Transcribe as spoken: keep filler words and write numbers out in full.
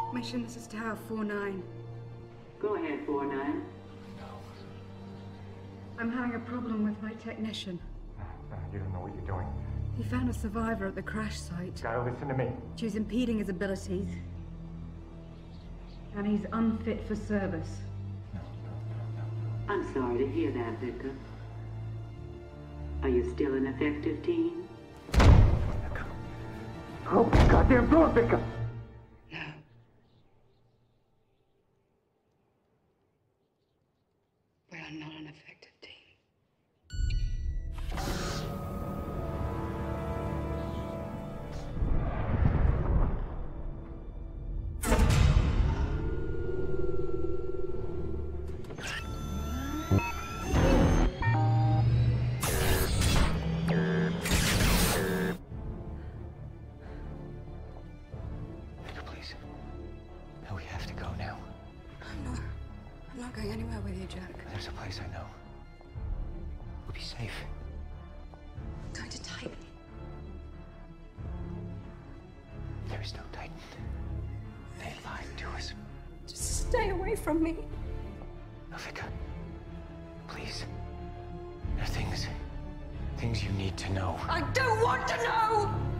Mission, this is Tower four nine. Go ahead, four nine. No. I'm having a problem with my technician. No, you don't know what you're doing. He found a survivor at the crash site. You gotta listen to me. She was impeding his abilities. And he's unfit for service. No, no, no, no. I'm sorry to hear that, Victor. Are you still an effective team? Open the goddamn door, Victor! No. We are not an effective team. No, we have to go now. I'm not... I'm not going anywhere with you, Jack. There's a place I know. We'll be safe. I'm going to Titan. There is no Titan. They lied to us. Just stay away from me. Navika, please. There are things... things you need to know. I don't want to know!